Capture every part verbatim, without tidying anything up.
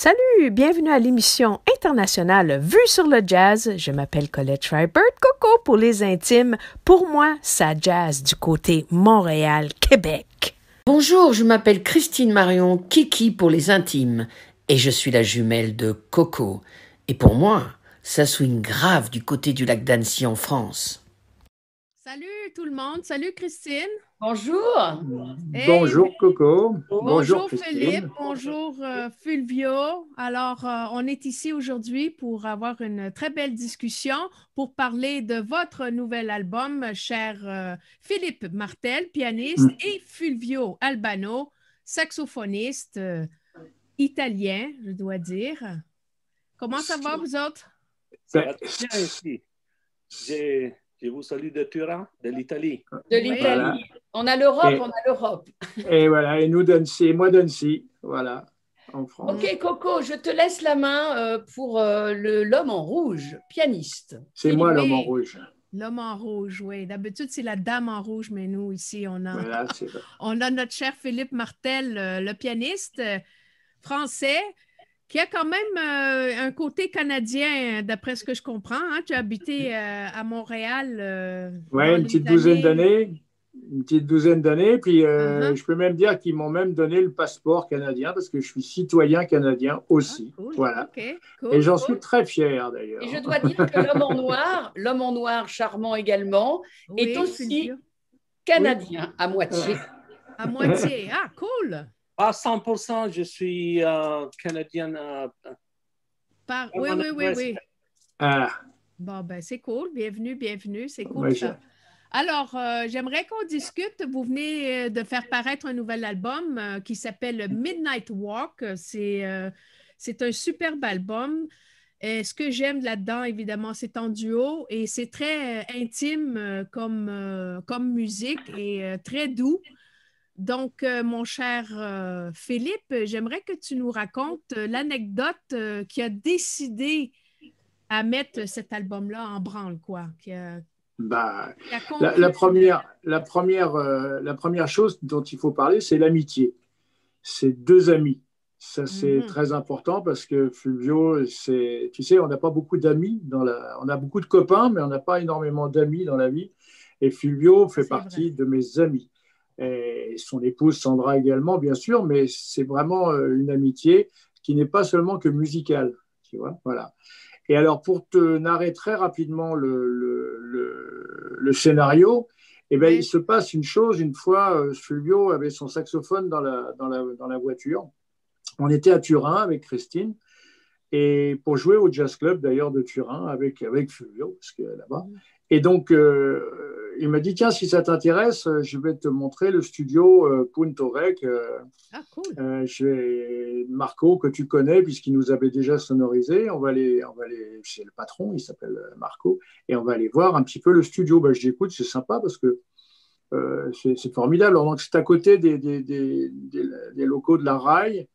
Salut, bienvenue à l'émission internationale Vue sur le jazz. Je m'appelle Colette Schreiber, Coco pour les intimes. Pour moi, ça jazz du côté Montréal-Québec. Bonjour, je m'appelle Christine Marion, Kiki pour les intimes. Et je suis la jumelle de Coco. Et pour moi, ça swing grave du côté du lac d'Annecy en France. Salut tout le monde, salut Christine. Bonjour. Hey. Bonjour Coco. Bonjour, bonjour Philippe. Bonjour euh, Fulvio. Alors, euh, on est ici aujourd'hui pour avoir une très belle discussion pour parler de votre nouvel album, cher euh, Philippe Martel, pianiste, mm. et Fulvio Albano, saxophoniste euh, italien, je dois dire. Comment ça va, vous autres? Ça va très bien ici. J'ai... Je vous salue de Turin, de l'Italie. De l'Italie. Voilà. On a l'Europe, on a l'Europe. Et voilà, et nous d'Annecy, et moi d'Annecy, voilà, en France. Ok, Coco, je te laisse la main euh, pour euh, le, l'homme en rouge, pianiste. C'est moi l'homme en rouge. L'homme en rouge, oui. D'habitude, c'est la dame en rouge, mais nous, ici, on a, voilà, on a notre cher Philippe Martel, euh, le pianiste euh, français, qui a quand même euh, un côté canadien, d'après ce que je comprends. Hein? Tu as habité euh, à Montréal. Euh, oui, une petite années... douzaine d'années. Une petite douzaine d'années. Puis euh, uh-huh. je peux même dire qu'ils m'ont même donné le passeport canadien parce que je suis citoyen canadien aussi. Ah, cool. Voilà. Okay. Cool, Et j'en cool. suis très fier d'ailleurs. Et je dois dire que l'homme en noir, l'homme en noir charmant également, oui, est aussi canadien oui. à moitié. À moitié. Ah, cool. À cent pour cent, je suis euh, canadienne. Euh, Par... Oui, oui, oui, oui. Ah. Bon, ben c'est cool. Bienvenue, bienvenue. C'est cool oui, ça. Je... Alors, euh, j'aimerais qu'on discute. Vous venez de faire paraître un nouvel album euh, qui s'appelle Midnight Walk. C'est, euh, c'est un superbe album. Et ce que j'aime là-dedans, évidemment, c'est en duo et c'est très euh, intime euh, comme, euh, comme musique et euh, très doux. Donc, euh, mon cher euh, Philippe, j'aimerais que tu nous racontes euh, l'anecdote euh, qui a décidé à mettre cet album-là en branle, quoi. Qui a, bah, qui a la, la, première, la, première, euh, la première chose dont il faut parler, c'est l'amitié. C'est deux amis. Ça, c'est mm-hmm. très important parce que Fulvio, c'est, tu sais, on n'a pas beaucoup d'amis. Dans la, on a beaucoup de copains, mais on n'a pas énormément d'amis dans la vie. Et Fulvio fait c'est partie vrai. de mes amis. Et son épouse Sandra également, bien sûr, mais c'est vraiment une amitié qui n'est pas seulement que musicale, tu vois, voilà. Et alors, pour te narrer très rapidement le, le, le, le scénario, eh ben, oui. il se passe une chose. Une fois, Fulvio avait son saxophone dans la, dans la, dans la voiture. On était à Turin avec Christine, et pour jouer au Jazz Club, d'ailleurs, de Turin, avec, avec Fulvio, parce que là-bas. Et donc, euh, il m'a dit, tiens, si ça t'intéresse, je vais te montrer le studio euh, Punto Rec. Euh, ah, cool. Euh, chez Marco, que tu connais, puisqu'il nous avait déjà sonorisé. On va aller, on va aller chez le patron, il s'appelle Marco, et on va aller voir un petit peu le studio. Ben, je dis, écoute, c'est sympa parce que euh, c'est, c'est formidable. Alors, donc, c'est à côté des, des, des, des, des locaux de la R A I.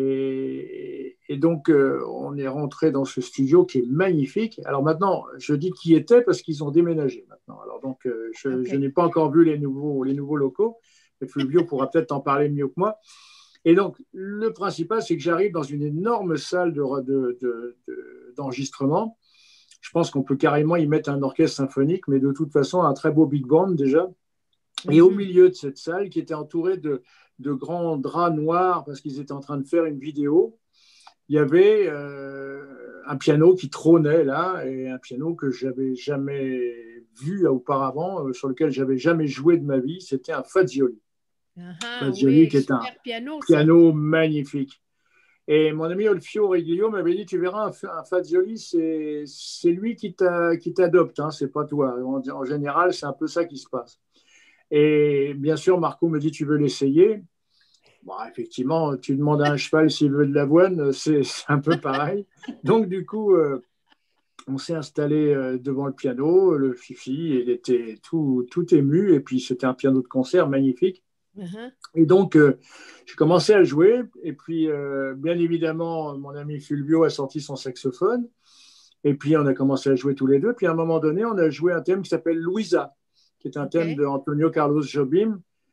Et, et donc, euh, on est rentré dans ce studio qui est magnifique. Alors maintenant, je dis qui était parce qu'ils ont déménagé maintenant. Alors donc, euh, je, okay. je n'ai pas encore vu les nouveaux, les nouveaux locaux. Mais Fulvio pourra peut-être en parler mieux que moi. Et donc, le principal, c'est que j'arrive dans une énorme salle de, de, de, de, d'enregistrement. Je pense qu'on peut carrément y mettre un orchestre symphonique, mais de toute façon, un très beau big band déjà. Et au milieu de cette salle, qui était entourée de, de grands draps noirs, parce qu'ils étaient en train de faire une vidéo, il y avait euh, un piano qui trônait là, et un piano que je n'avais jamais vu auparavant, euh, sur lequel je n'avais jamais joué de ma vie. C'était un Fazioli. Uh-huh, Fazioli oui, qui est un piano, piano magnifique. Et mon ami Olfio Reguillo m'avait dit, tu verras, un, un Fazioli, c'est, c'est lui qui, t'a, qui t'adopte, hein, c'est pas toi. En, en général, c'est un peu ça qui se passe. Et bien sûr, Marco me dit, tu veux l'essayer? Bon, effectivement, tu demandes à un cheval s'il veut de l'avoine, c'est, c'est un peu pareil. Donc, du coup, euh, on s'est installé euh, devant le piano, le Fifi, il était tout, tout ému, et puis c'était un piano de concert magnifique. Uh-huh. Et donc, euh, j'ai commencé à jouer, et puis, euh, bien évidemment, mon ami Fulvio a sorti son saxophone, et puis on a commencé à jouer tous les deux, puis à un moment donné, on a joué un thème qui s'appelle Louisa, qui est un okay. thème d'Antonio Carlos Jobim,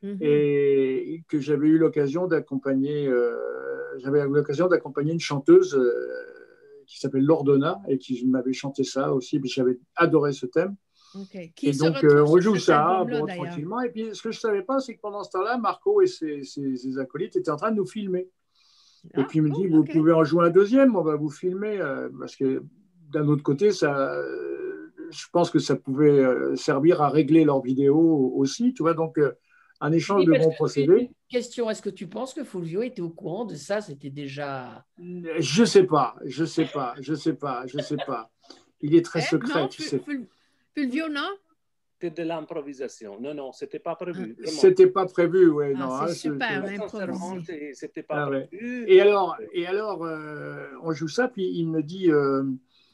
mm-hmm. et que j'avais eu l'occasion d'accompagner, euh, j'avais eu l'occasion d'accompagner une chanteuse euh, qui s'appelle Lordona et qui m'avait chanté ça aussi, puis j'avais adoré ce thème. Okay. Qui et se donc, euh, on joue ça bon, là, tranquillement. Et puis, ce que je ne savais pas, c'est que pendant ce temps-là, Marco et ses, ses, ses acolytes étaient en train de nous filmer. Ah, et puis, il me dit, cool, vous okay. pouvez en jouer un deuxième, on va vous filmer. Euh, parce que, d'un autre côté, ça, euh, je pense que ça pouvait euh, servir à régler leurs vidéos aussi. Tu vois, donc, euh, un échange oui, de bons procédés. Question, est-ce que tu penses que Fulvio était au courant de ça? C'était déjà… Je ne sais pas, je ne sais pas, je ne sais pas, je ne sais pas. Il est très eh, secret, non, tu sais. Fulvio, non? C'était de l'improvisation. Non, non, c'était pas prévu. C'était pas prévu, oui. Ah, non, c'est hein, super, improvisé. C'était pas ah, ouais. prévu. Et alors, et alors euh, on joue ça, puis il me dit, euh,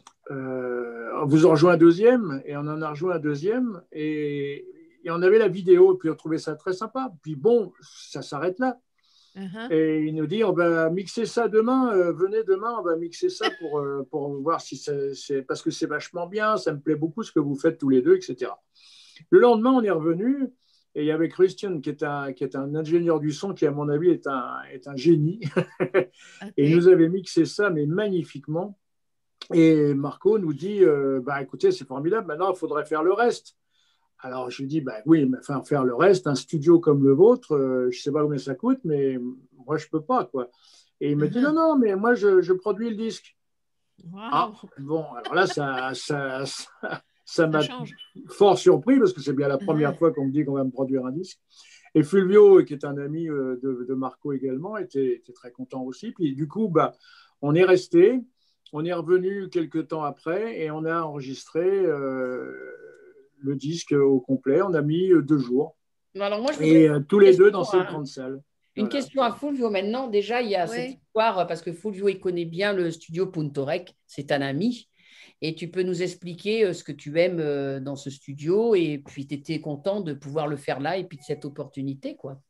euh, vous en rejouez un deuxième, et on en a rejoué un deuxième, et, et on avait la vidéo, et puis on trouvait ça très sympa. Puis bon, ça s'arrête là. Uh-huh. Et il nous dit, on va mixer ça demain, euh, venez demain, on va mixer ça pour, euh, pour voir si c'est… Parce que c'est vachement bien, ça me plaît beaucoup ce que vous faites tous les deux, et cetera. Le lendemain, on est revenu, et il y avait Christian, qui est un, qui est un ingénieur du son, qui, à mon avis, est un, est un génie. Okay. Et il nous avait mixé ça, mais magnifiquement. Et Marco nous dit, euh, bah, écoutez, c'est formidable, maintenant, il faudrait faire le reste. Alors, je lui dis, bah, oui, mais enfin, faire le reste, un studio comme le vôtre, euh, je ne sais pas combien ça coûte, mais moi, je ne peux pas, quoi. Et il me uh-huh. dit, non, non, mais moi, je, je produis le disque. Wow. Ah, bon, alors là, ça, ça, ça, ça m'a fort surpris, parce que c'est bien la première uh-huh. fois qu'on me dit qu'on va me produire un disque. Et Fulvio, qui est un ami de, de Marco également, était, était très content aussi. Puis du coup, bah, on est resté, on est revenu quelques temps après, et on a enregistré… Euh, le disque au complet. On a mis deux jours. Alors moi, je et euh, tous les deux dans cette grande salle. Une voilà. question à Fulvio maintenant. Déjà, il y a oui. cette histoire, parce que Fulvio, il connaît bien le studio Punto Rec. C'est un ami. Et tu peux nous expliquer ce que tu aimes dans ce studio. Et puis, tu étais content de pouvoir le faire là et puis de cette opportunité, quoi.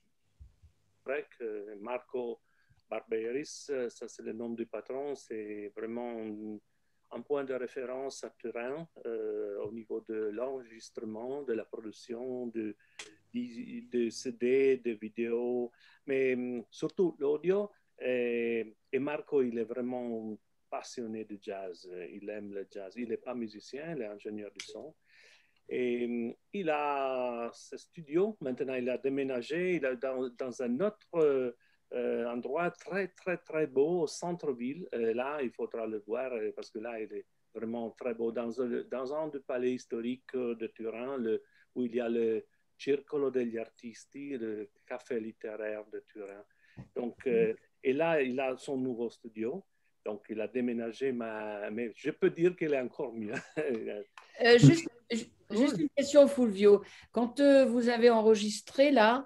Rec, Marco Barberis, ça c'est le nom du patron. C'est vraiment un point de référence à Turin euh, au niveau de l'enregistrement, de la production de, de, de C D, de vidéos, mais um, surtout l'audio. Et, et Marco, il est vraiment passionné de jazz. Il aime le jazz. Il n'est pas musicien, il est ingénieur du son. Et um, il a ce studio. Maintenant, il a déménagé. Il est dans, dans un autre euh, Euh, endroit très, très, très beau au centre-ville. Euh, là, il faudra le voir euh, parce que là, il est vraiment très beau. Dans un, dans un des palais historiques de Turin, le, où il y a le Circolo degli Artisti, le café littéraire de Turin. Donc, euh, et là, il a son nouveau studio. Donc, il a déménagé, ma, mais je peux dire qu'il est encore mieux. euh, juste, juste une question, Fulvio. Quand euh, vous avez enregistré là,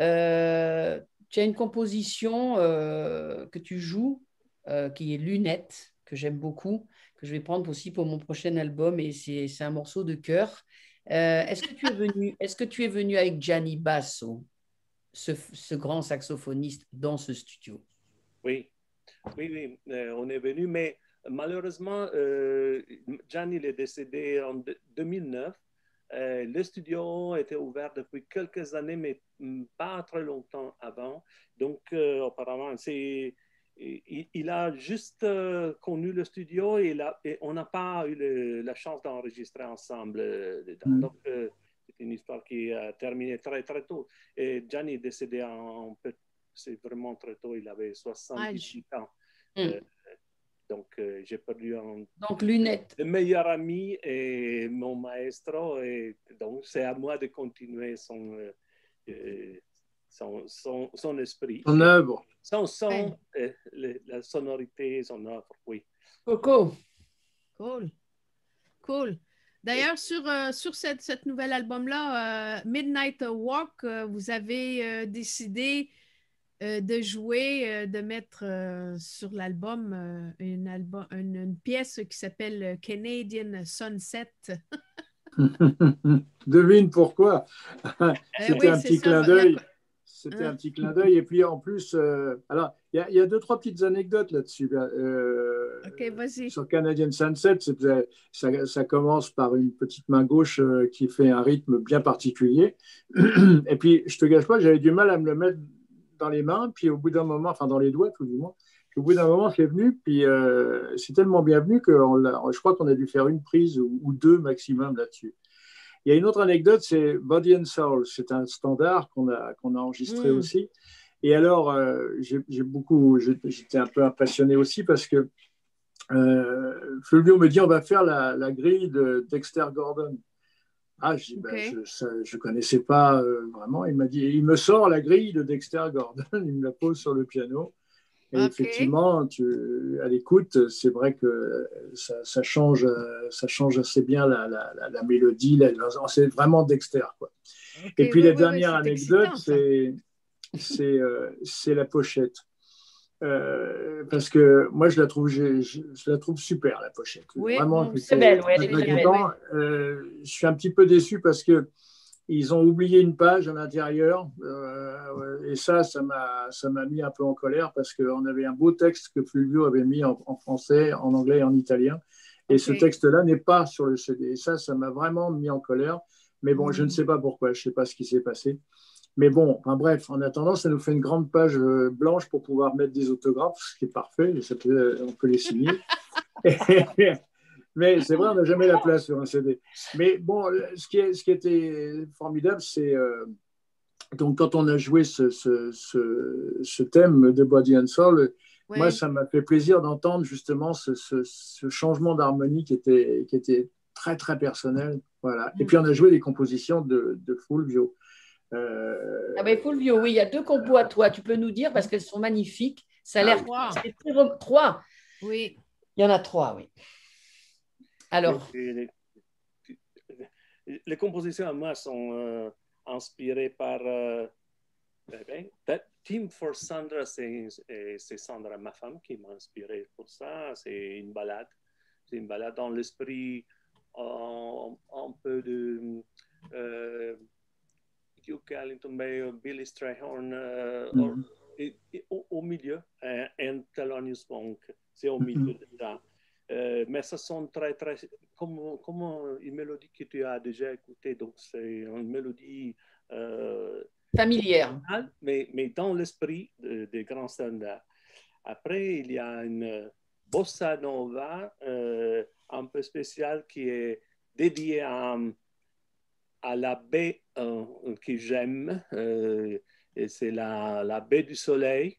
euh, tu as une composition euh, que tu joues, euh, qui est Lunettes, que j'aime beaucoup, que je vais prendre aussi pour mon prochain album, et c'est, c'est un morceau de cœur. Euh, est-ce que tu es venu, est-ce que tu es venu avec Gianni Basso, ce, ce grand saxophoniste, dans ce studio? Oui, oui, oui, euh, on est venu, mais malheureusement, euh, Gianni il est décédé en deux mille neuf. Euh, le studio était ouvert depuis quelques années, mais pas très longtemps avant. Donc, euh, auparavant, c'est, il, il a juste euh, connu le studio et, la, et on n'a pas eu le, la chance d'enregistrer ensemble euh, dedans. Mm. Donc, euh, c'est une histoire qui a terminé très, très tôt. Et Gianni est décédé en, c'est vraiment très tôt, il avait soixante-dix-huit ans. Mm. Euh, Donc, euh, j'ai perdu un donc, lunettes. le meilleur ami et mon maestro. Et donc, c'est à moi de continuer son, euh, son, son, son esprit. Son œuvre. Son son, ouais. euh, le, la sonorité, son œuvre, oui. Coco. Cool. Cool. D'ailleurs, sur, euh, sur cette, cette nouvel album-là, euh, Midnight Walk, euh, vous avez euh, décidé Euh, de jouer, euh, de mettre euh, sur l'album euh, une, album, une, une pièce qui s'appelle Canadian Sunset. Devine pourquoi. C'était oui, un petit clin d'œil. c'était un petit clin d'œil. Et puis en plus, euh, alors il y, y a deux, trois petites anecdotes là-dessus. Euh, OK, vas-y. Sur Canadian Sunset, ça, ça commence par une petite main gauche euh, qui fait un rythme bien particulier. Et puis, je te gâche pas, j'avais du mal à me le mettre dans les mains. Puis au bout d'un moment, enfin dans les doigts tout du moins, puis, au bout d'un moment, c'est venu. Puis euh, c'est tellement bien venu que on l'a, je crois qu'on a dû faire une prise ou, ou deux maximum là-dessus. Il y a une autre anecdote, c'est Body and Soul. C'est un standard qu'on a, qu'on a enregistré mmh. aussi. Et alors, euh, j'ai, j'ai beaucoup, j'étais un peu impressionné aussi parce que euh, Fulvio me dit on va faire la, la grille de Dexter Gordon. Ah, je dis, okay. ben, je ne connaissais pas euh, vraiment. Il m'a dit, il me sort la grille de Dexter Gordon, il me la pose sur le piano. Et okay. effectivement, tu, à l'écoute, c'est vrai que ça, ça, change, ça change assez bien la, la, la, la mélodie. La, c'est vraiment Dexter, quoi. Okay, et puis oui, la oui, dernière oui, anecdote, c'est, c'est, euh, c'est la pochette. Euh, parce que moi, je la trouve, je, je, je la trouve super, la pochette. Oui, vraiment, c'est belle. Ouais, très, très content. Euh, je suis un petit peu déçu parce que ils ont oublié une page à l'intérieur euh, et ça, ça m'a, ça m'a mis un peu en colère parce qu'on avait un beau texte que Fulvio avait mis en, en français, en anglais et en italien. Et okay. ce texte-là n'est pas sur le C D. Et ça, ça m'a vraiment mis en colère. Mais bon, mmh. je ne sais pas pourquoi, je ne sais pas ce qui s'est passé. Mais bon, enfin, bref, en attendant, ça nous fait une grande page blanche pour pouvoir mettre des autographes, ce qui est parfait. Ça peut, on peut les signer. Mais c'est vrai, on n'a jamais la place sur un C D. Mais bon, ce qui, est, ce qui était formidable, c'est euh, donc quand on a joué ce, ce, ce, ce thème de Body and Soul, oui. moi, ça m'a fait plaisir d'entendre justement ce, ce, ce changement d'harmonie qui était, qui était très, très personnel. Voilà. Et puis, on a joué des compositions de, de Fulvio. Euh... Ah ben Fulvio, oui, il y a deux compos à toi. Tu peux nous dire parce qu'elles sont magnifiques. Ça a l'air trois. Trois. Oui. Il y en a trois, oui. Alors. Les, les, les compositions à moi sont euh, inspirées par euh, ben, Team for Sandra, c'est, c'est Sandra, ma femme, qui m'a inspiré pour ça. C'est une balade. C'est une balade dans l'esprit euh, un peu de euh, Duke Ellington, mais Billy Strayhorn euh, mm-hmm. or, et, et, au, au milieu, euh, et Thelonious Monk, c'est au milieu mm-hmm. de ça. Euh, mais ça sonne très, très comme, comme une mélodie que tu as déjà écoutée. Donc, c'est une mélodie euh, familière, mais, mais dans l'esprit des de grands standards. Après, il y a une bossa nova euh, un peu spéciale qui est dédiée à, à la baie euh, que j'aime. Euh, et c'est la, la baie du Soleil.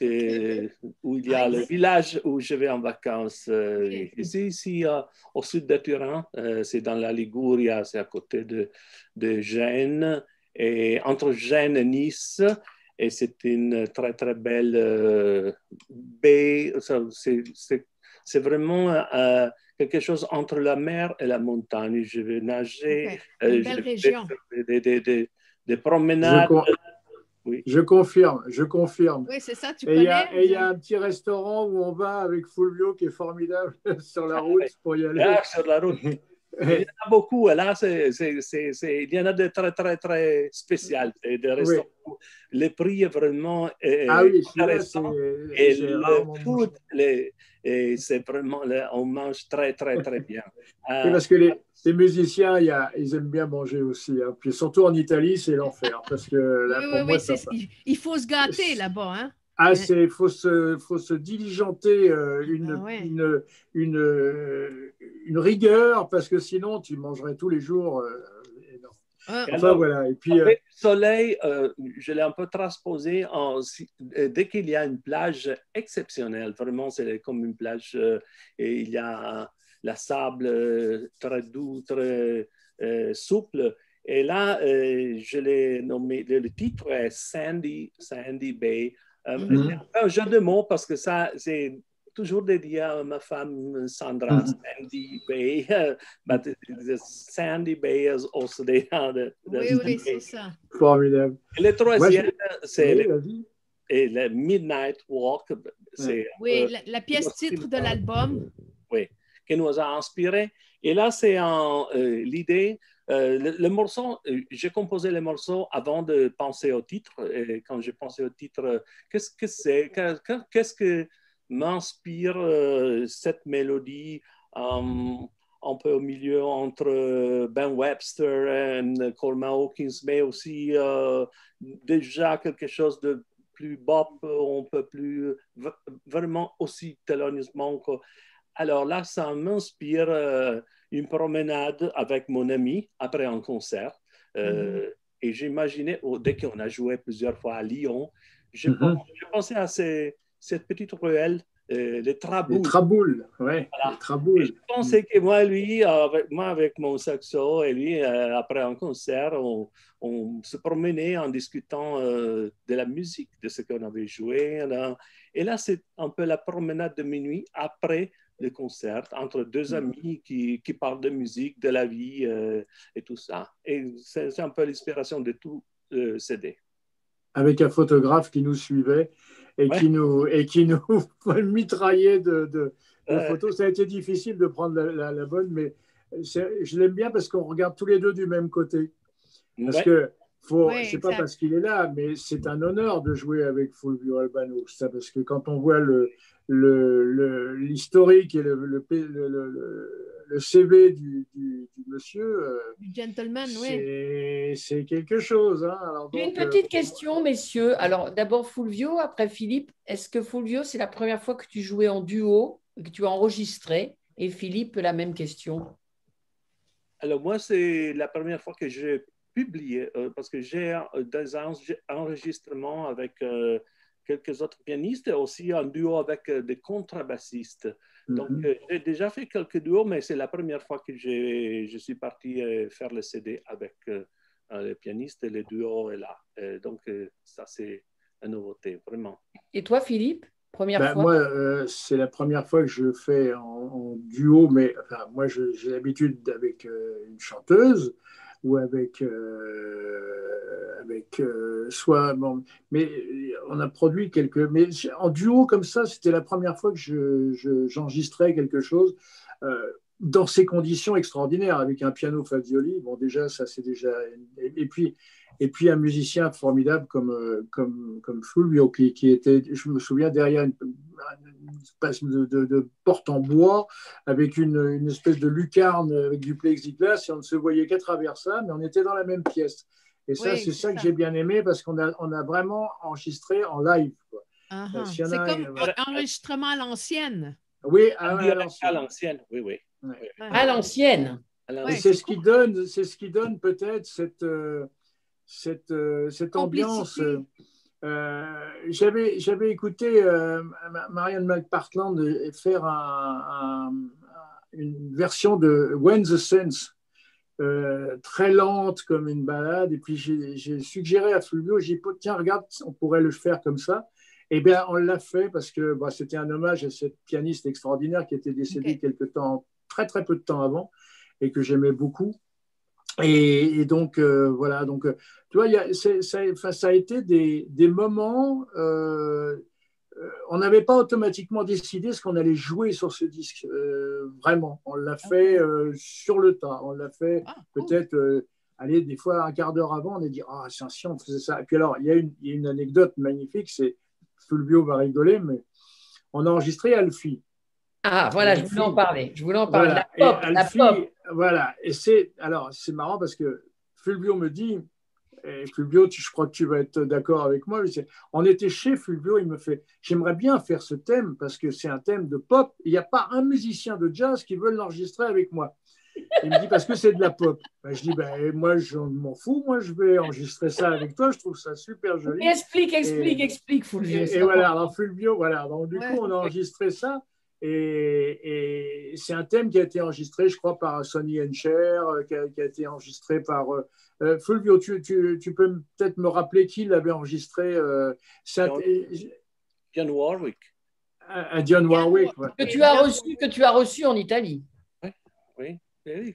C'est où il y a le village où je vais en vacances. Euh, ici, ici euh, au sud de Turin, euh, c'est dans la Ligurie, c'est à côté de, de Gênes, et entre Gênes et Nice. Et c'est une très, très belle euh, baie. C'est, c'est, c'est vraiment euh, quelque chose entre la mer et la montagne. Je vais nager. Okay. Une euh, belle région. Des, des, des, des promenades. Oui. Je confirme, je confirme. Oui, c'est ça, tu et connais. Et il y a un petit restaurant où on va avec Fulvio qui est formidable sur la route pour y aller. Là, sur la route. Il y en a beaucoup. Là, c'est, c'est, c'est, c'est, il y en a de très, très, très spéciales. Des restaurants. Oui. Le prix est vraiment euh, ah oui, intéressant. C'est, et c'est le food, les, et c'est vraiment, on mange très, très, très bien. Euh, oui, parce que les, les musiciens, y a, ils aiment bien manger aussi. Hein. Puis surtout en Italie, c'est l'enfer. Parce que là, oui, pour oui, moi, oui, ça c'est, il, il faut se gâter là-bas. Hein. Ah, il faut se, faut se diligenter euh, une, ah ouais. une, une, euh, une rigueur parce que sinon, tu mangerais tous les jours. Euh, Enfin, alors, voilà. Et puis, euh... soleil, euh, je l'ai un peu transposé en, dès qu'il y a une plage exceptionnelle, vraiment, c'est comme une plage euh, et il y a la sable euh, très doux, très euh, souple. Et là, euh, je l'ai nommé, le, le titre est Sandy, Sandy Bay. Euh, mm-hmm. Un jeu de mots parce que ça, c'est toujours dédié à ma femme Sandra, mm-hmm. Sandy Bay. But Sandy Bay is also the, the, the oui, oui, c'est ça. Formidable. Et le troisième, Moi, c'est oui, le, et le Midnight Walk. C'est, oui, euh, la, la pièce titre de l'album. Oui, qui nous a inspiré. Et là, c'est en, euh, l'idée Euh, le, le morceau, j'ai composé les morceaux avant de penser au titre. Et quand j'ai pensé au titre, qu'est-ce que c'est? Qu'est-ce que m'inspire euh, cette mélodie um, un peu au milieu entre Ben Webster et Coleman Hawkins, mais aussi euh, déjà quelque chose de plus bop, un peu plus vraiment aussi thelonious-monk. Alors là, ça m'inspire euh, une promenade avec mon ami après un concert. Euh, mm-hmm. Et j'imaginais, oh, dès qu'on a joué plusieurs fois à Lyon, je, mm-hmm. pensais à ces, cette petite ruelle, euh, les Traboules. Les Traboules, oui. Voilà. Les Traboules. Et je pensais que moi, lui, avec, moi, avec mon saxo, et lui, euh, après un concert, on, on se promenait en discutant euh, de la musique, de ce qu'on avait joué. Là. Et là, c'est un peu la promenade de minuit après le concert, entre deux amis qui, qui parlent de musique, de la vie euh, et tout ça. Et c'est un peu l'inspiration de tout le euh, C D. Avec un photographe qui nous suivait et, ouais. qui, nous, et qui nous mitraillait de, de, de euh... photos. Ça a été difficile de prendre la, la, la bonne, mais je l'aime bien parce qu'on regarde tous les deux du même côté. Parce ouais. que faut, ouais, c'est pas parce qu'il est là, mais c'est un honneur de jouer avec Fulvio Albano. Ça, parce que quand on voit le, le, le, l'historique et le, le, le, le, le C V du, du, du monsieur, euh, du gentleman, c'est, oui. c'est quelque chose. Hein. Alors, donc, une petite euh, question, messieurs. Alors, d'abord Fulvio, après Philippe. Est-ce que Fulvio, c'est la première fois que tu jouais en duo, que tu as enregistré? Et Philippe, la même question. Alors, moi, c'est la première fois que j'ai publié, euh, parce que j'ai euh, des enregistrements avec euh, quelques autres pianistes et aussi un duo avec euh, des contrebassistes. Mm-hmm. Donc, euh, j'ai déjà fait quelques duos, mais c'est la première fois que j'ai, je suis parti euh, faire le C D avec euh, les pianistes et les duos est là. Euh, donc, euh, ça, c'est une nouveauté, vraiment. Et toi, Philippe, première ben, fois? Moi, euh, c'est la première fois que je fais en, en duo, mais enfin, moi, je, j'ai l'habitude avec euh, une chanteuse ou avec, euh, avec euh, soit... Bon, mais on a produit quelques... Mais en duo comme ça, c'était la première fois que je, je, j'enregistrais quelque chose euh, dans ces conditions extraordinaires, avec un piano Fazioli. Bon, déjà, ça, c'est déjà... Et, et, puis, et puis un musicien formidable comme, comme, comme Fulvio, qui, qui était, je me souviens, derrière une, une espèce de, de, de porte en bois, avec une, une espèce de lucarne avec du plexiglas, et on ne se voyait qu'à travers ça, mais on était dans la même pièce. Et ça, oui, c'est, c'est ça, ça que j'ai bien aimé, parce qu'on a, on a vraiment enregistré en live. Quoi. Uh-huh. C'est a, comme euh, enregistrement à l'ancienne. Oui, à, à, l'ancienne. à l'ancienne, oui, oui. oui. À l'ancienne. Ouais, c'est, ce qui donne, c'est ce qui donne peut-être cette, euh, cette, euh, cette ambiance. Euh, j'avais, j'avais écouté euh, Marianne McPartland faire un, un, une version de When the Saints, euh, très lente comme une balade, et puis j'ai, j'ai suggéré à Fulvio, j'ai dit tiens regarde, on pourrait le faire comme ça. Et bien on l'a fait parce que bah, c'était un hommage à cette pianiste extraordinaire qui était décédée okay. quelque temps, très très peu de temps avant, et que j'aimais beaucoup. Et, et donc, euh, voilà, donc, euh, tu vois, y a, c'est, ça, ça a été des, des moments, euh, euh, on n'avait pas automatiquement décidé ce qu'on allait jouer sur ce disque, euh, vraiment. On l'a fait euh, sur le tas, on l'a fait ah, cool. peut-être, euh, allez, des fois un quart d'heure avant, on a dit, ah, oh, c'est un si on faisait ça. Et puis alors, il y, y a une anecdote magnifique, c'est, Fulvio va rigoler, mais on a enregistré Alfie. Ah, voilà, je voulais en parler. Je voulais en parler. Voilà. La pop, Alfie, la pop. Voilà. Et c'est, alors, c'est marrant parce que Fulvio me dit, et Fulvio, tu, je crois que tu vas être d'accord avec moi, on était chez Fulvio, il me fait, j'aimerais bien faire ce thème parce que c'est un thème de pop. Il n'y a pas un musicien de jazz qui veut l'enregistrer avec moi. Il me dit, parce que c'est de la pop. Ben, je dis, ben, moi, je m'en fous, moi, je vais enregistrer ça avec toi, je trouve ça super joli. Et explique, explique, et, explique, Fulvio. Et, et voilà, alors Fulvio, voilà. Donc, du ouais. coup, on a enregistré ça. Et, et c'est un thème qui a été enregistré, je crois, par Sonny and Cher, qui a, qui a été enregistré par euh, Fulvio. Tu, tu, tu peux peut-être me rappeler qui l'avait enregistré euh, ça, Dionne Warwick. À, à Dionne Warwick. Ouais. Que tu as reçu, que tu as reçu en Italie. Oui, oui. oui.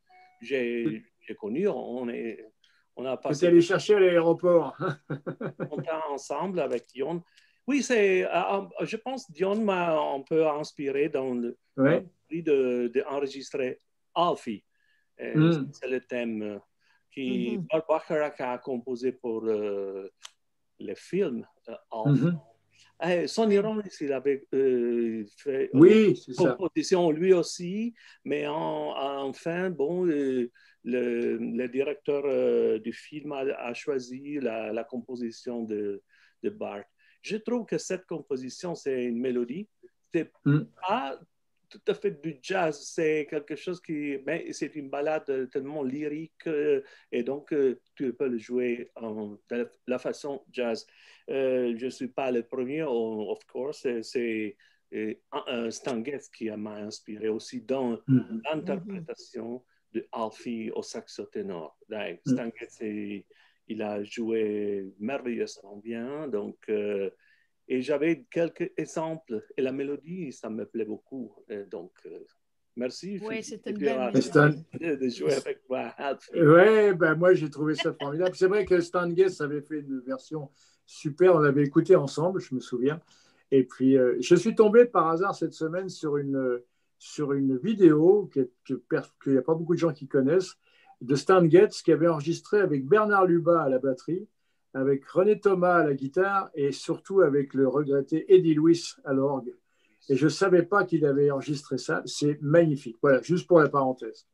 J'ai, j'ai connu. On est, on a passé. Tu es allé chercher à l'aéroport. On était ensemble avec Dionne. Oui, c'est, euh, je pense que Dionne m'a un peu inspiré dans le ouais. de, d'enregistrer Alfie. Mm. C'est le thème que mm-hmm. Bacharach a composé pour euh, le film euh, mm-hmm. Eh, Sonny Rollins, il avait euh, fait oui, une composition lui aussi, mais en, enfin, bon, euh, le, le directeur euh, du film a, a choisi la, la composition de, de Bart. Je trouve que cette composition, c'est une mélodie. C'est mm. pas tout à fait du jazz, c'est quelque chose qui, mais c'est une balade tellement lyrique euh, et donc euh, tu peux le jouer en, de la façon jazz. Euh, je ne suis pas le premier, of course, c'est euh, euh, Stan Getz qui m'a inspiré aussi dans mm-hmm. l'interprétation de Alfie au saxo ténor. Like, mm-hmm. Stan Getz, il a joué merveilleusement bien, donc euh, et j'avais quelques exemples. Et la mélodie, ça me plaît beaucoup. Et donc, euh, merci. Oui, c'est une belle mélodie. De jouer avec moi. Oui, ben moi, j'ai trouvé ça formidable. C'est vrai que Stan Getz avait fait une version super. On l'avait écouté ensemble, je me souviens. Et puis, euh, je suis tombé par hasard cette semaine sur une, sur une vidéo qu'il n'y a pas beaucoup de gens qui connaissent, de Stan Getz qui avait enregistré avec Bernard Lubat à la batterie, avec René Thomas à la guitare et surtout avec le regretté Eddie Lewis à l'orgue. Et je ne savais pas qu'il avait enregistré ça. C'est magnifique. Voilà, juste pour la parenthèse.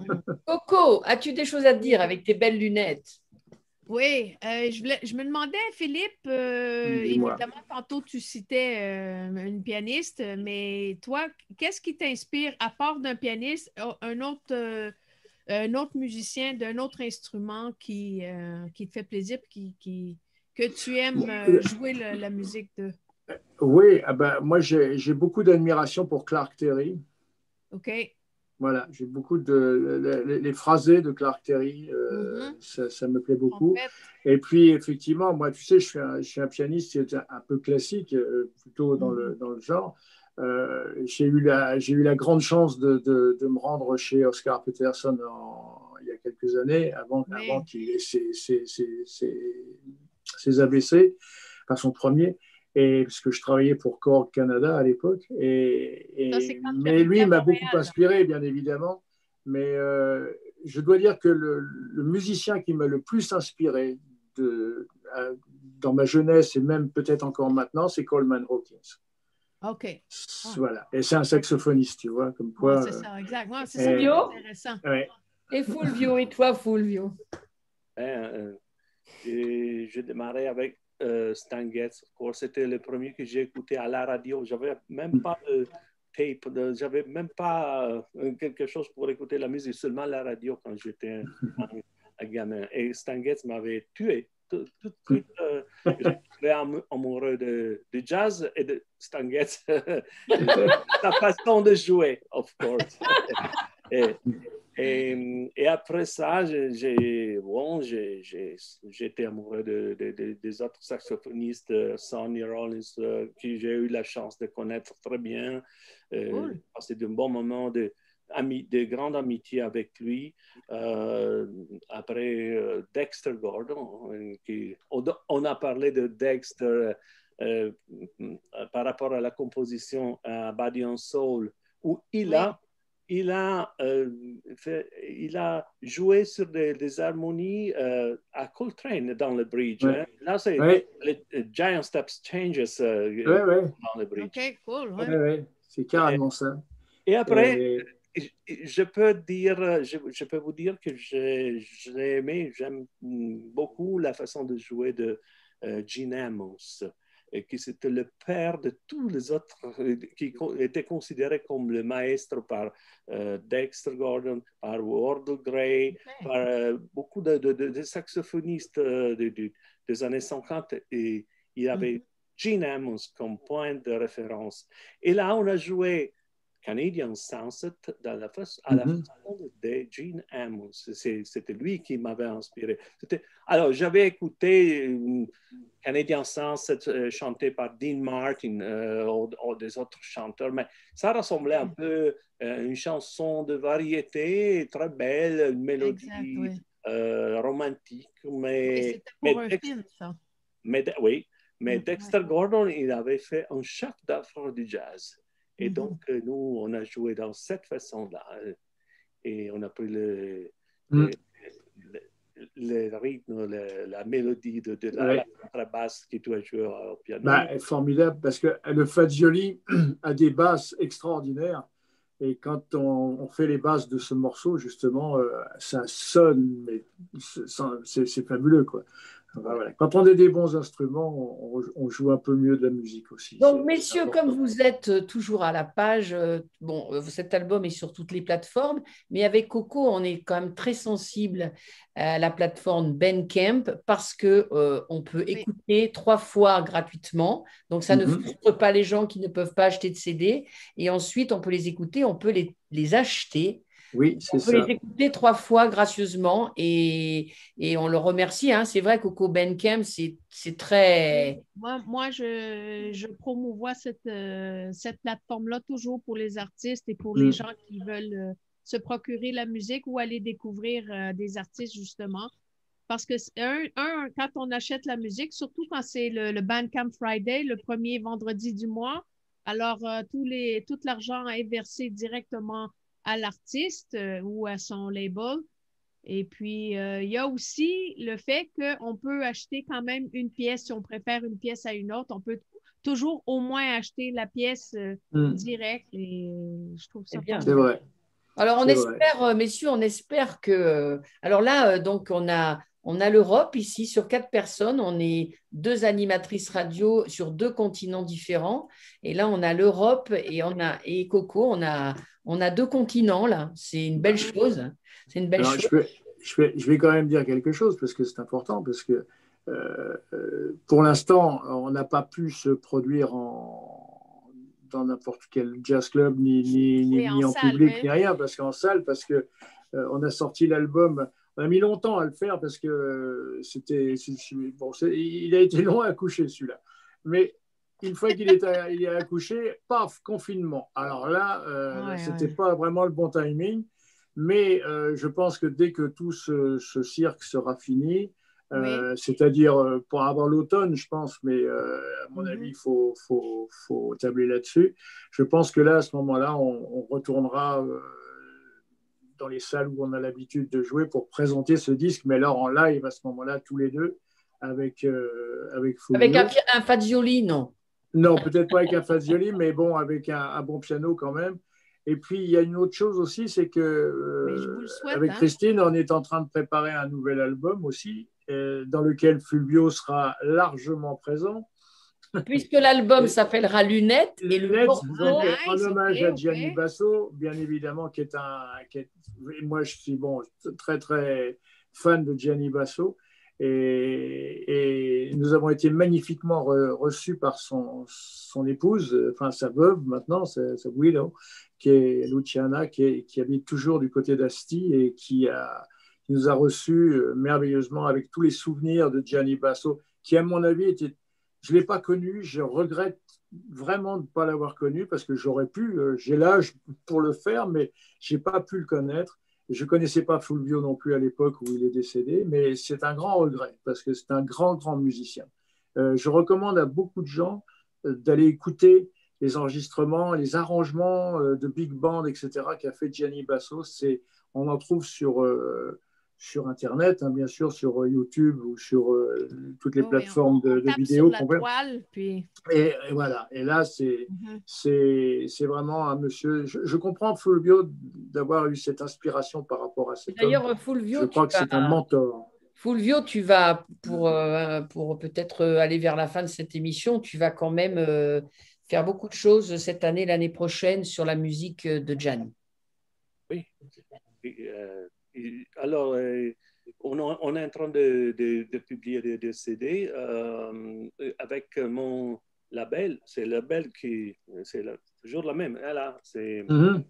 Coco, as-tu des choses à te dire avec tes belles lunettes? Oui, euh, je, voulais, je me demandais, Philippe, euh, évidemment, tantôt tu citais euh, une pianiste, mais toi, qu'est-ce qui t'inspire, à part d'un pianiste, un autre... Euh, un autre musicien d'un autre instrument qui, euh, qui te fait plaisir, qui, qui, que tu aimes euh, jouer le, la musique de? Oui, ah ben, moi j'ai beaucoup d'admiration pour Clark Terry. OK. Voilà, j'ai beaucoup de... Les, les phrasés de Clark Terry, euh, mm-hmm. ça, ça me plaît beaucoup. En fait. Et puis, effectivement, moi, tu sais, je suis un, je suis un pianiste un, un peu classique, euh, plutôt dans, mm-hmm. le, dans le genre. Euh, j'ai eu, eu la grande chance de, de, de me rendre chez Oscar Peterson en, il y a quelques années, avant, oui. avant qu'il ait ses, ses, ses, ses, ses A V C, enfin son premier, et, parce que je travaillais pour Korg Canada à l'époque. Et, et, Ça, mais lui, il m'a beaucoup inspiré, bien évidemment. Mais euh, je dois dire que le, le musicien qui m'a le plus inspiré de, à, dans ma jeunesse, et même peut-être encore maintenant, c'est Coleman Hawkins. OK. Ah. Voilà. Et c'est un saxophoniste, tu vois, comme quoi. Ouais, c'est ça, exact. Ouais, c'est ça qui est intéressant. Ouais. Et Fulvio, et toi, Fulvio? Euh, euh, j'ai démarré avec euh, Stan Getz. C'était le premier que j'ai écouté à la radio. J'avais même pas de tape, de, j'avais même pas euh, quelque chose pour écouter la musique, seulement la radio quand j'étais un, un gamin. Et Stan Getz m'avait tué. Tout, tout de suite, euh, j'étais amoureux de, de jazz et de Stan Getz, sa façon de jouer, of course. et, et, et après ça, j'ai, bon, j'ai, j'ai, j'étais amoureux de, de, de, des autres saxophonistes, Sonny Rollins, euh, que j'ai eu la chance de connaître très bien. Euh, cool. Passé de bons moments de Ami, de grande amitié avec lui. Euh, après euh, Dexter Gordon, qui, on, on a parlé de Dexter euh, par rapport à la composition à Body and Soul, où il oui. a, il a, euh, fait, il a joué sur des, des harmonies euh, à Coltrane dans le bridge. Oui. Hein. Là, c'est oui. le Giant Steps Changes euh, oui, oui. dans le bridge. OK, cool. Oui, oui. C'est carrément et, ça. Et après, et... Je peux dire, je, je peux vous dire que j'ai aimé, j'aime beaucoup la façon de jouer de euh, Gene Ammons, et qui c'était le père de tous les autres, qui était considéré comme le maestro par euh, Dexter Gordon, par Wardell Gray, okay. par euh, beaucoup de, de, de, de saxophonistes euh, de, de, des années cinquante. Et il y avait mm-hmm. Gene Ammons comme point de référence. Et là, on a joué Canadian Sunset dans la face, à la mm-hmm. façon de Gene Ammons. C'était lui qui m'avait inspiré. Alors, j'avais écouté euh, Canadian Sunset euh, chanté par Dean Martin euh, ou, ou des autres chanteurs, mais ça ressemblait un peu à euh, une chanson de variété très belle, une mélodie exact, oui. euh, romantique. Mais, oui, c'était pour mais un film, ça. Mais, oui, mais mm-hmm. Dexter Gordon, il avait fait un chef d'œuvre du jazz. Et donc, nous, on a joué dans cette façon-là. et on a pris le, Mm. le, le, le rythme, le, la mélodie de, de la, Ouais. la contrebasse que tu as joué au piano. Bah, formidable, parce que le Fagioli a des basses extraordinaires. Et quand on, on fait les basses de ce morceau, justement, euh, ça sonne, mais c'est c'est fabuleux, quoi. Enfin, voilà. Quand on a des bons instruments, on, on joue un peu mieux de la musique aussi. Donc, messieurs, comme vous êtes toujours à la page, bon, cet album est sur toutes les plateformes, mais avec Coco, on est quand même très sensible à la plateforme Bandcamp parce que euh, on peut écouter trois fois gratuitement. Donc, ça ne Mhm. frustre pas les gens qui ne peuvent pas acheter de C D. Et ensuite, on peut les écouter, on peut les, les acheter. Oui, c'est On peut ça. les écouter trois fois gracieusement et, et on le remercie. Hein. C'est vrai, Coco Bandcamp, c'est très… Moi, moi je, je promouvois cette, euh, cette plateforme-là toujours pour les artistes et pour les Mm. gens qui veulent euh, se procurer la musique ou aller découvrir euh, des artistes, justement. Parce que, un, un, quand on achète la musique, surtout quand c'est le, le Bandcamp Friday, le premier vendredi du mois, alors euh, tous les, tout l'argent est versé directement à l'artiste euh, ou à son label. Et puis, euh, il y a aussi le fait qu'on peut acheter quand même une pièce, si on préfère une pièce à une autre, on peut toujours au moins acheter la pièce euh, Mm. directe et euh, je trouve ça C'est bien. C'est vrai. Alors, on C'est espère, vrai. euh, messieurs, on espère que… euh, Alors là, euh, donc, on a, on a l'Europe ici, sur quatre personnes. On est deux animatrices radio sur deux continents différents. Et là, on a l'Europe et, on a, et Coco, on a, on a deux continents, là. C'est une belle chose. C'est une belle Alors, chose. je, peux, je, vais, je vais quand même dire quelque chose parce que c'est important, parce que euh, euh, pour l'instant, on n'a pas pu se produire en, dans n'importe quel jazz club, ni, ni, ni, Oui, en ni en salle, public, oui. ni rien, parce qu'en salle, parce que euh, on a sorti l'album. On a mis longtemps à le faire parce que c'était, bon, il a été long à accoucher celui-là. Mais une fois qu'il est, à, il est accouché, paf, confinement. Alors là, euh, Ouais, c'était ouais. pas vraiment le bon timing. Mais euh, je pense que dès que tout ce, ce cirque sera fini, euh, Oui. c'est-à-dire euh, pour avoir l'automne, je pense, mais euh, à mon Mhm. avis, il faut, faut, faut tabler là-dessus. Je pense que là, à ce moment-là, on, on retournera euh, dans les salles où on a l'habitude de jouer pour présenter ce disque, mais alors en live à ce moment-là, tous les deux, avec, euh, avec Avec un, Fulvio. un Fagioli, non. Non, peut-être pas avec un Fagioli, mais bon, avec un, un bon piano quand même. Et puis, il y a une autre chose aussi, c'est que Mais je vous euh, le souhaite, avec hein. Christine, on est en train de préparer un nouvel album aussi, euh, dans lequel Fulvio sera largement présent. Puisque l'album Et s'appellera Lunettes et le Lunettes, morceau… donc Ah, en nice, hommage ok, à Gianni ok. Basso, bien évidemment, qui est un. Qui est, moi, je suis bon, très, très fan de Gianni Basso. Et, et nous avons été magnifiquement re, reçus par son, son épouse, enfin sa veuve maintenant, sa, sa Guido, qui est Luciana, qui, est, qui habite toujours du côté d'Asti et qui, a, qui nous a reçus merveilleusement avec tous les souvenirs de Gianni Basso, qui, à mon avis, était. Je ne l'ai pas connu, je regrette vraiment de ne pas l'avoir connu parce que j'aurais pu, j'ai l'âge pour le faire, mais je n'ai pas pu le connaître. Je ne connaissais pas Fulvio non plus à l'époque où il est décédé, mais c'est un grand regret parce que c'est un grand, grand musicien. Euh, je recommande à beaucoup de gens euh, d'aller écouter les enregistrements, les arrangements euh, de big band, et cetera qu'a fait Gianni Basso. C'est, on en trouve sur, euh, sur Internet, hein, bien sûr, sur YouTube ou sur euh, toutes les Oh, oui, plateformes on, on de, de tape vidéos. sur la toile, puis… Et, et voilà. Et là, c'est Mhm. c'est c'est vraiment un monsieur. Je, je comprends Fulvio d'avoir eu cette inspiration par rapport à cet homme. D'ailleurs, Fulvio, Je tu crois que c'est un vas… mentor. Fulvio, tu vas, pour, euh, pour peut-être aller vers la fin de cette émission, tu vas quand même euh, faire beaucoup de choses cette année, l'année prochaine, sur la musique de Gianni. Oui. Et, euh, et, alors, euh, on, on est en train de, de, de publier des, des C D euh, avec mon label. C'est le label qui, c'est la, toujours la même. Là, c'est Mm-hmm.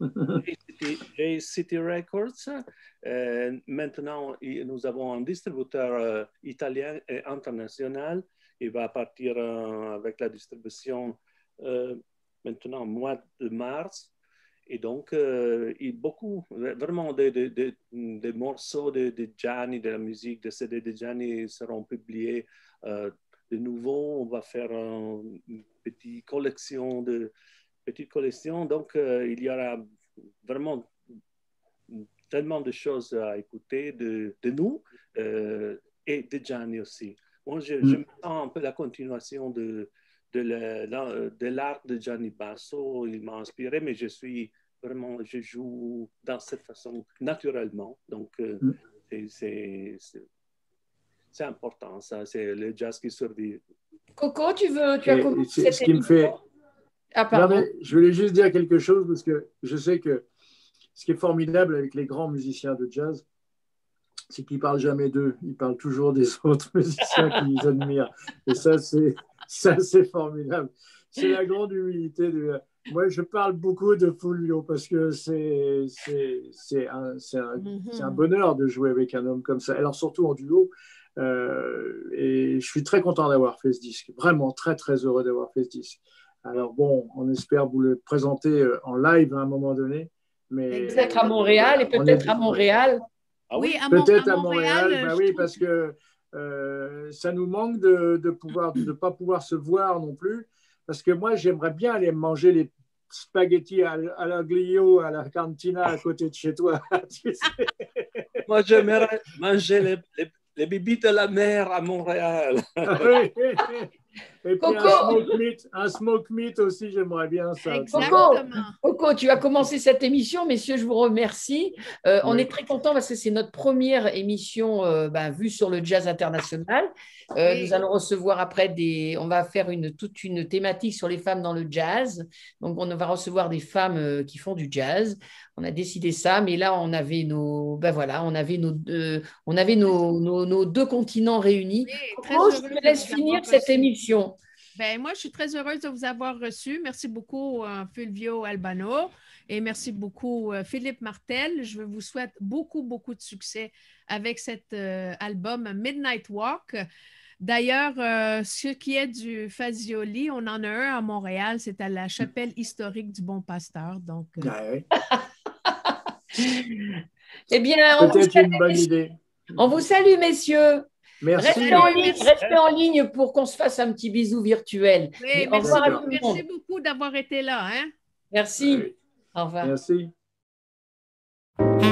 J City Records. Euh, maintenant, nous avons un distributeur euh, italien et international. Il va partir euh, avec la distribution euh, maintenant au mois de mars. Et donc, euh, il y a beaucoup, vraiment, des de, de, de morceaux de, de Gianni, de la musique, de C D de Gianni seront publiés euh, de nouveau. On va faire un, une petite collection de petite collection. Donc, euh, il y aura vraiment tellement de choses à écouter de, de nous euh, et de Gianni aussi. Moi, je, je me sens un peu la continuation de, de, la, de l'art de Gianni Basso. Il m'a inspiré, mais je suis vraiment, je joue dans cette façon naturellement. Donc, euh, mm. c'est, c'est, c'est important, ça. C'est le jazz qui survit. Coco, tu veux, tu as commencé cette ce qui me fait. Ah, pardon. Non, mais je voulais juste dire quelque chose parce que je sais que ce qui est formidable avec les grands musiciens de jazz, c'est qu'ils ne parlent jamais d'eux, ils parlent toujours des autres musiciens qu'ils admirent. Et ça, c'est, ça, c'est formidable. C'est la grande humilité. De... Moi, je parle beaucoup de Fulvio parce que c'est, c'est, c'est, un, c'est, un, mm-hmm. c'est un bonheur de jouer avec un homme comme ça. Alors, surtout en duo. Euh, et je suis très content d'avoir fait ce disque. Vraiment très, très heureux d'avoir fait ce disque. Alors, bon, on espère vous le présenter en live à un moment donné. Mais peut-être à Montréal et peut-être est... à Montréal. Ah oui, à peut-être à à Montréal, Montréal bah oui, trouve... parce que euh, ça nous manque de, de pouvoir, de pas pouvoir se voir non plus. Parce que moi, j'aimerais bien aller manger les spaghettis à, à l'aglio, à la cantina à côté de chez toi. Tu sais. Moi, j'aimerais manger les, les, les bibis de la mer à Montréal. Oui. Et puis un smoke meat, un smoke meat aussi, j'aimerais bien ça. Coco, Coco, tu as commencé cette émission, messieurs, je vous remercie. Euh, oui. On est très contents parce que c'est notre première émission euh, ben, vue sur le jazz international. Euh, oui. Nous allons recevoir après des, on va faire une, toute une thématique sur les femmes dans le jazz. Donc on va recevoir des femmes euh, qui font du jazz. On a décidé ça, mais là on avait nos, ben voilà, on avait nos, deux, on avait nos, nos, nos deux continents réunis. Oui, Coco, je te laisse finir cette émission. Ben, moi, je suis très heureuse de vous avoir reçu. Merci beaucoup, euh, Fulvio Albano. Et merci beaucoup, euh, Philippe Martel. Je vous souhaite beaucoup, beaucoup de succès avec cet euh, album Midnight Walk. D'ailleurs, euh, ce qui est du Fazioli, on en a un à Montréal. C'est à la chapelle historique du Bon Pasteur. Donc, euh... eh bien, on peut-être une bonne idée. On vous salue, messieurs. Merci. Restez en ligne, restez en ligne pour qu'on se fasse un petit bisou virtuel. Oui, merci, au revoir à tout le monde. Merci beaucoup d'avoir été là. Hein? Merci. Oui. Au revoir. Merci.